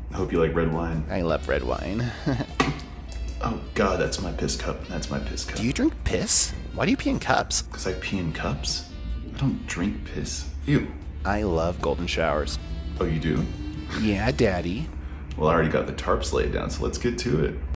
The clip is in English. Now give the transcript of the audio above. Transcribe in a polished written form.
I hope you like red wine. I love red wine. Oh god, that's my piss cup. That's my piss cup. Do you drink piss? Why do you pee in cups? Because I pee in cups? I don't drink piss. Ew. I love golden showers. Oh, you do? Yeah, Daddy. Well, I already got the tarps laid down, so let's get to it.